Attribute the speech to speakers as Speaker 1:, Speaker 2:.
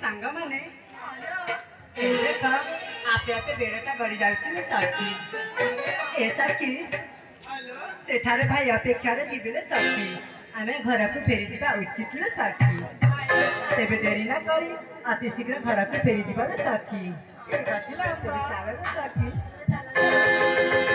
Speaker 1: सांग माने देखा आपे आपे बेड़ाटा गड़ी जाउछि सखी ए सखी सेठारे भाई अपेक्षा रे दिबिले सखी आमे घर को फेरी जिबा उचित ले सखी तेबे देरी ना करी अति शीघ्र घर को फेरी जिबा ले सखी बातिला पुरी चाले सखी